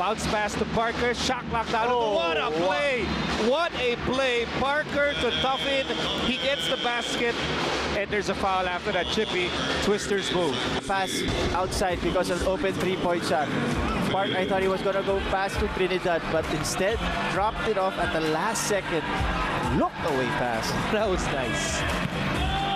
Bounce pass to Parker. Shot clock down. What a play! What a play! Parker to Tuffin. He gets the basket. And there's a foul after that chippy Twister's move. Pass outside because of open three-point shot. I thought he was going to go pass to Trinidad, but instead dropped it off at the last second. Looked away pass. That was nice.